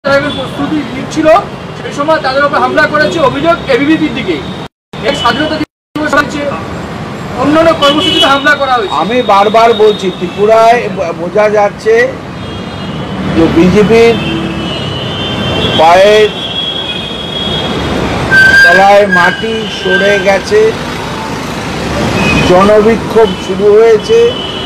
প্রস্তুতি নিচ্ছিল সেই সময় তাদের উপর হামলা করেছে অভিযোগ এবিভিপির দিকে। এই স্বাধীনতা দিবস অন্যান্য কর্মসূচিতে হামলা করা হয়েছে। আমি বারবার বলছি, ত্রিপুরায় বোঝা যাচ্ছে যে বিজেপির পায়ের তলায় মাটি সরে গেছে, জনবিক্ষোভ শুরু হয়েছে,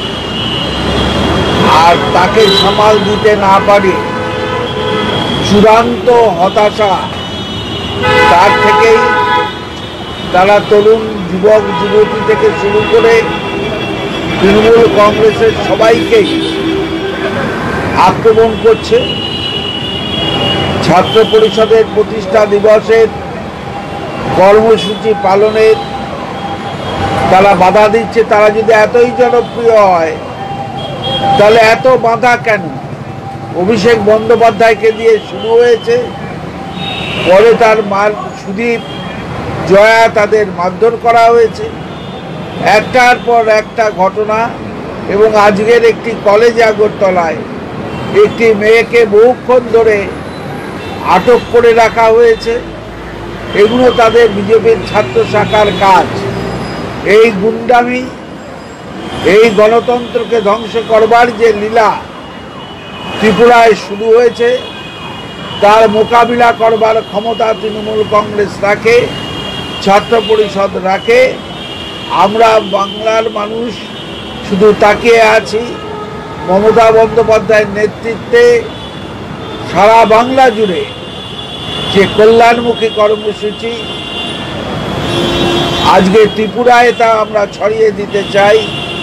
আর তাকে সামাল দিতে না পারে চূড়ান্ত হতাশা। তার থেকেই তারা তরুণ যুবক যুবতী থেকে শুরু করে তৃণমূল কংগ্রেসের সবাইকেই আক্রমণ করছে। ছাত্র পরিষদের প্রতিষ্ঠা দিবসের কর্মসূচি পালনের তারা বাধা দিচ্ছে। তারা যদি এতই জনপ্রিয় হয় তাহলে এত বাধা কেন? অভিষেক বন্দ্যোপাধ্যায়কে দিয়ে শুরু হয়েছে, পরে তার মার সুদীপ জয়া তাদের মারধর করা হয়েছে, একটার পর একটা ঘটনা। এবং আজকের একটি কলেজ আগরতলায় একটি মেয়েকে বহুক্ষণ ধরে আটক করে রাখা হয়েছে। এগুলো তাদের বিজেপির ছাত্র শাখার কাজ। এই গুন্ডামি, এই গণতন্ত্রকে ধ্বংস করবার যে লীলা ত্রিপুরায় শুরু হয়েছে, তার মোকাবিলা করবার ক্ষমতা তৃণমূল কংগ্রেস রাখে, ছাত্র পরিষদ রাখে। আমরা বাংলার মানুষ শুধু তাকিয়ে আছি। মমতা বন্দ্যোপাধ্যায়ের নেতৃত্বে সারা বাংলা জুড়ে যে কল্যাণমুখী কর্মসূচি আজকে ত্রিপুরায়, তা আমরা ছড়িয়ে দিতে চাই।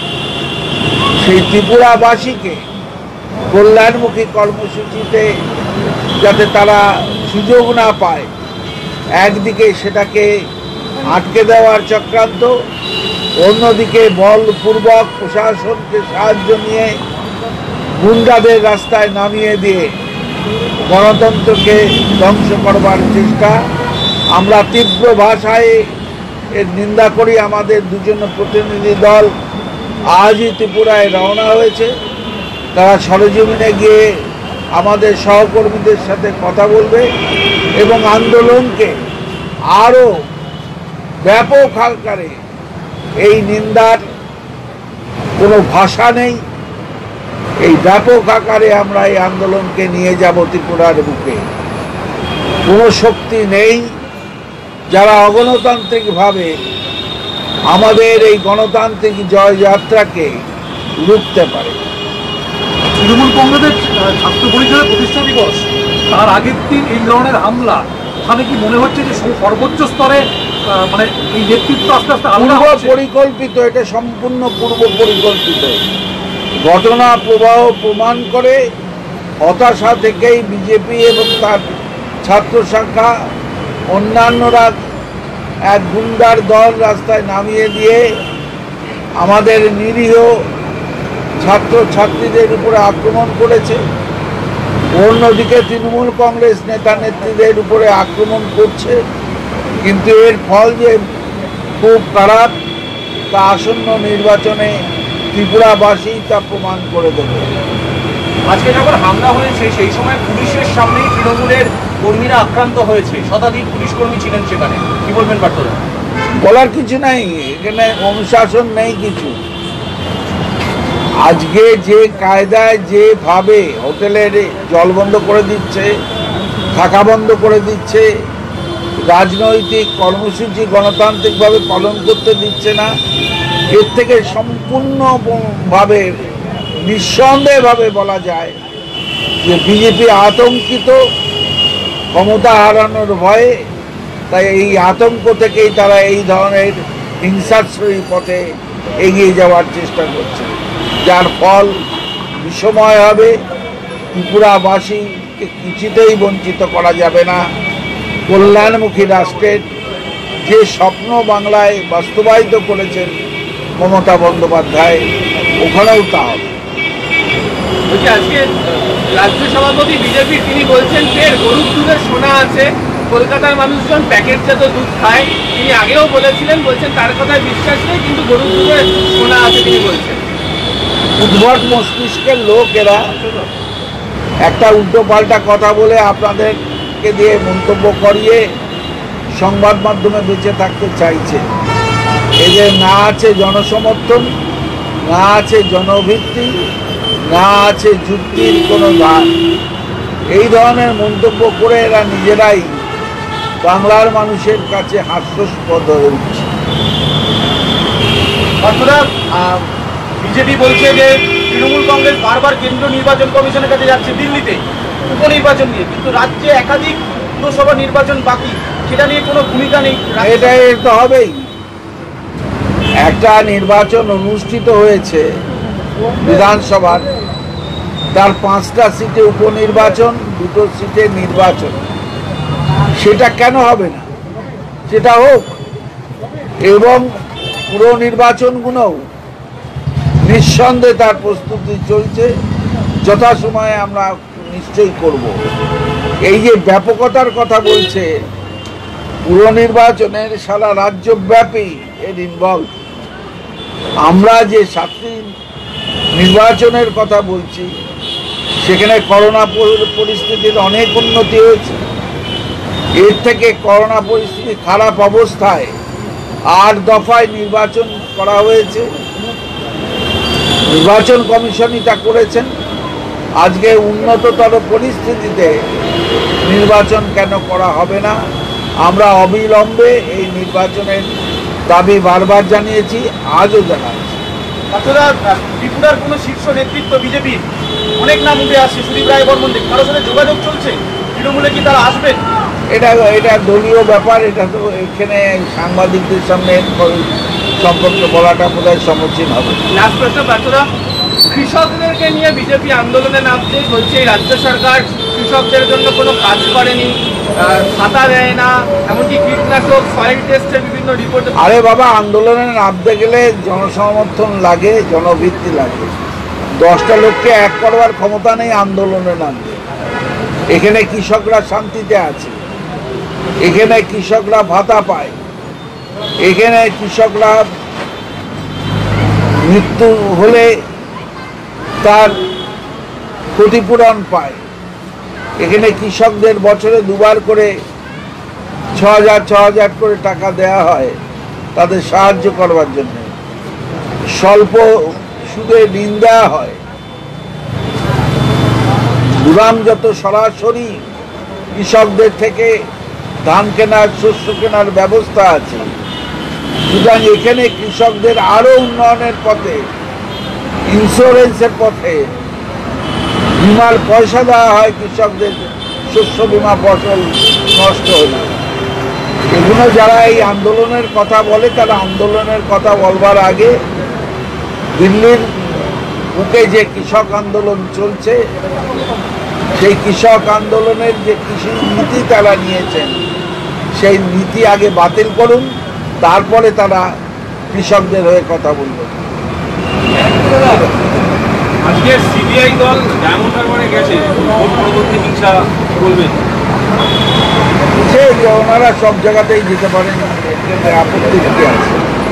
সেই ত্রিপুরাবাসীকে কল্যাণমুখী কর্মসূচিতে যাতে তারা সুযোগ না পায়, একদিকে সেটাকে আটকে দেওয়ার চক্রান্ত, অন্যদিকে বলপূর্বক প্রশাসনকে সাহায্য নিয়ে গুন্ডাদের রাস্তায় নামিয়ে দিয়ে গণতন্ত্রকে ধ্বংস করবার চেষ্টা। আমরা তীব্র ভাষায় এর নিন্দা করি। আমাদের দুজন প্রতিনিধি দল আজই ত্রিপুরায় রওনা হয়েছে। তারা সরেজমিনে গিয়ে আমাদের সহকর্মীদের সাথে কথা বলবে এবং আন্দোলনকে আরও ব্যাপক আকারে, এই নিন্দার কোনো ভাষা নেই, এই ব্যাপক আকারে আমরা এই আন্দোলনকে নিয়ে যাব ত্রিপুরার বুকে। কোনো শক্তি নেই যারা অগণতান্ত্রিকভাবে আমাদের এই গণতান্ত্রিক জয়যাত্রাকে রুখতে পারে। তৃণমূল কংগ্রেসের ছাত্র পরিষদের প্রতিষ্ঠা দিবস, তার আগের দিন এই ধরনের হামলা, ওখানে কি মনে হচ্ছে যে সর্বোচ্চ স্তরে মানে এই নেতৃত্ব আস্তে আস্তে আলাদা হচ্ছে? পরিকল্পিত, এটা সম্পূর্ণ পূর্ব পরিকল্পিত। ঘটনা প্রবাহ প্রমাণ করে হতাশা থেকেই বিজেপি এবং তার ছাত্র শাখা অন্যান্যরা এক গুন্ডার দল রাস্তায় নামিয়ে দিয়ে আমাদের নিরীহ ছাত্র ছাত্রীদের উপরে আক্রমণ করেছে। অন্যদিকে তৃণমূল কংগ্রেস নেতা নেত্রীদের উপরে আক্রমণ করছে। কিন্তু এর ফল যে খুব খারাপ, তা আসন্ন নির্বাচনে ত্রিপুরাবাসী তা প্রমাণ করে দেবে। আজকে যখন হামলা হয়েছে সেই সময় পুলিশের সামনেই তৃণমূলের কর্মীরা আক্রান্ত হয়েছে, শতাধিক পুলিশ কর্মী ছিলেন সেখানে, কি বলবেন পার্থদা? বলার কিছু নাই, এখানে অনুশাসন নেই কিছু। আজকে যে কায়দায় যেভাবে হোটেলের জল বন্ধ করে দিচ্ছে, থাকা বন্ধ করে দিচ্ছে, রাজনৈতিক কর্মসূচি গণতান্ত্রিকভাবে পালন করতে দিচ্ছে না, এর থেকে সম্পূর্ণভাবে নিঃসন্দেহভাবে বলা যায় যে বিজেপি আতঙ্কিত, ক্ষমতা হারানোর ভয়ে। তাই এই আতঙ্ক থেকেই তারা এই ধরনের হিংসাত্মক পথে এগিয়ে যাওয়ার চেষ্টা করছে, যার ফল বিষময় হবে। ত্রিপুরাবাসীকে কিছুতেই বঞ্চিত করা যাবে না। কল্যাণমুখী রাষ্ট্রের যে স্বপ্ন বাংলায় বাস্তবায়িত করেছেন মমতা বন্দ্যোপাধ্যায়, ওখানেও তা হবে। আজকে রাজ্য সভাপতি বিজেপি তিনি বলছেন ফের গরুর দুধের সোনা আছে, কলকাতার মানুষজন প্যাকেটজাত দুধ খায়। তিনি আগেও বলেছিলেন, বলছেন তার কথায় বিশ্বাস নেই, কিন্তু গরুর দুধের সোনা আছে তিনি বলছেন। উদ্ভট মস্তিষ্কের লোক এরা, একটা উল্টো পাল্টা কথা বলে আপনাদেরকে দিয়ে মন্তব্য করিয়ে সংবাদ মাধ্যমে বেঁচে থাকতে চাইছে। এদের না আছে জনসমর্থন, না আছে জনভিত্তি, না আছে যুক্তির কোনো ধার। এই ধরনের মন্তব্য করে এরা নিজেরাই বাংলার মানুষের কাছে হাস্যাস্পদ হয়ে উঠছে। বিজেপি বলছে যে তৃণমূল কংগ্রেস বারবার কেন্দ্রীয় নির্বাচন কমিশনের কাছে যাচ্ছে দিল্লিতে উপনির্বাচন নিয়ে, কিন্তু রাজ্যে একাধিক পুরসভা নির্বাচন বাকি, সেটা নিয়ে কোনো ভূমিকা নেই। এটা তো হবেই। একটা নির্বাচন অনুষ্ঠিত হয়েছে বিধানসভার, তার 5টা সিটে উপনির্বাচন, 2টো সিটে নির্বাচন, সেটা কেন হবে না? সেটা হোক। এবং পুরো নির্বাচনগুলোও নিঃসন্দেহে তার প্রস্তুতি চলছে, যথাসময়ে আমরা নিশ্চয়ই করব। এই যে ব্যাপকতার কথা বলছে, পুরো নির্বাচনের সারা রাজ্যব্যাপী এর ইনভলভ। আমরা যে 7টি নির্বাচনের কথা বলছি, সেখানে করোনা পরিস্থিতির অনেক উন্নতি হয়েছে। এর থেকে করোনা পরিস্থিতি খারাপ অবস্থায় 8 দফায় নির্বাচন করা হয়েছে। নির্বাচন কমিশনই তা করেছেন। আজকে উন্নততর পরিস্থিতিতে নির্বাচন কেন করা হবে না? আমরা অবিলম্বে এই নির্বাচনের দাবি বারবার জানিয়েছি, আজও জানাচ্ছি। ত্রিপুরার কোনো শীর্ষ নেতৃত্ব বিজেপির অনেক নাম উঠে আসছে, সুদীপ রায় বর্মন, কারোর সাথে যোগাযোগ চলছে? তৃণমূলে কি তারা আসবেন? এটা দলীয় ব্যাপার। এটা তো এখানে সাংবাদিকদের সামনে সম্পর্কে বলাটা বোধহয় সমীচীন হবে। লাস্ট প্রশ্ন প্রার্থনা, কৃষকদেরকে নিয়ে বিজেপি আন্দোলনে নামছে, বলছে এই রাজ্য সরকার কৃষকদের জন্য কোনো কাজ করেনি, খাতা দেয় না, এমনকি কীটনাশক সয়েল টেস্টের বিভিন্ন রিপোর্ট। আরে বাবা, আন্দোলনে নামতে গেলে জনসমর্থন লাগে, জনভিত্তি লাগে। 10টা লোককে এক করবার ক্ষমতা নেই আন্দোলনে নামতে। এখানে কৃষকরা শান্তিতে আছে, এখানে কৃষকরা ভাতা পায়, এখানে কৃষকরা মৃত্যু হলে তার ক্ষতিপূরণ পায়, এখানে কৃষকদের বছরে 2বার করে 6,000 করে টাকা দেয়া হয় তাদের সাহায্য করবার জন্য। স্বল্প সুদে ঋণ দেওয়া হয়। গুদাম যত সরাসরি কৃষকদের থেকে ধান কেনার, শস্য কেনার ব্যবস্থা আছে। সুতরাং এখানে কৃষকদের আরো উন্নয়নের পথে, ইন্স্যুরেন্সের পথে বিমার পয়সা দেওয়া হয় কৃষকদের, শস্য বিমা ফসল নষ্ট হলে। এগুলো যারা এই আন্দোলনের কথা বলে, তারা আন্দোলনের কথা বলবার আগে দিল্লির বুকে যে কৃষক আন্দোলন চলছে, সেই কৃষক আন্দোলনের যে কৃষি নীতি তারা নিয়েছেন, সেই নীতি আগে বাতিল করুন, তারপরে তারা কৃষকদের হয়ে কথা বলবেন। আজকে সিবিআই দল ডায়মন্ড হারবারে গেছে, পরবর্তী হিংসা বলবেন? যে ওনারা সব জায়গাতেই যেতে পারেন, আপত্তি কি আছে?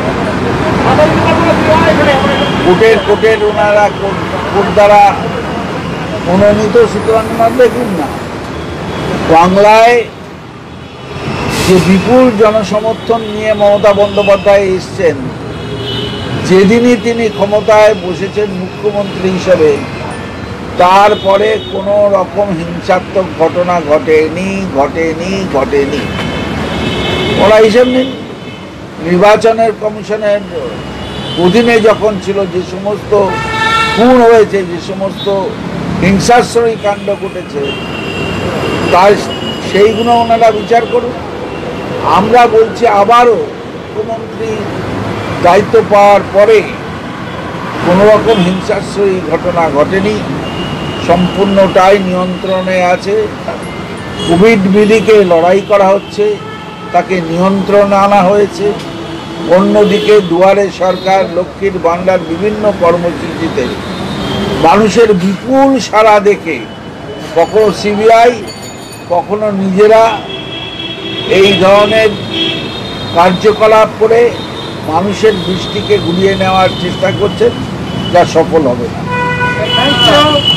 কোর্টের ওনারা কোর্ট দ্বারা মনোনীত, সুতরাং দেখুন না। বাংলায় যে বিপুল জনসমর্থন নিয়ে মমতা বন্দ্যোপাধ্যায় এসছেন, যেদিনই তিনি ক্ষমতায় বসেছেন মুখ্যমন্ত্রী হিসেবে, তারপরে কোনো রকম হিংসাত্মক ঘটনা ঘটেনি। ওরা হিসেব নিন, নির্বাচনের কমিশনের অধীনে যখন ছিল, যে সমস্ত খুন হয়েছে, যে সমস্ত হিংসাশ্রয়ী কাণ্ড ঘটেছে, তার সেইগুলো ওনারা বিচার করুন। আমরা বলছি আবারও, মুখ্যমন্ত্রী দায়িত্ব পাওয়ার পরে কোনো রকম হিংসাশ্রয়ী ঘটনা ঘটেনি, সম্পূর্ণটাই নিয়ন্ত্রণে আছে। কোভিড বিধিকে লড়াই করা হচ্ছে, তাকে নিয়ন্ত্রণে আনা হয়েছে। অন্যদিকে দুয়ারে সরকার, লক্ষ্মীর ভাণ্ডার, বিভিন্ন কর্মসূচিতে মানুষের বিপুল সাড়া দেখে কখনো সিবিআই, কখনো নিজেরা এই ধরনের কার্যকলাপ করে মানুষের দৃষ্টিকে ঘুরিয়ে নেওয়ার চেষ্টা করছেন, যা সফল হবে না।